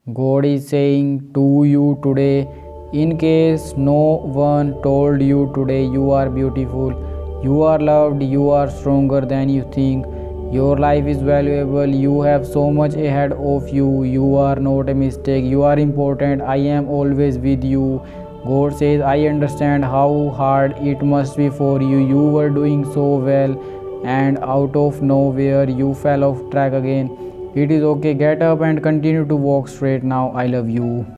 God is saying to you today, in case no one told you today, you are beautiful, you are loved, you are stronger than you think. Your life is valuable, you have so much ahead of you, you are not a mistake, you are important, I am always with you. God says, I understand how hard it must be for you. You were doing so well, and out of nowhere, you fell off track again. It is okay, get up and continue to walk straight now. I love you.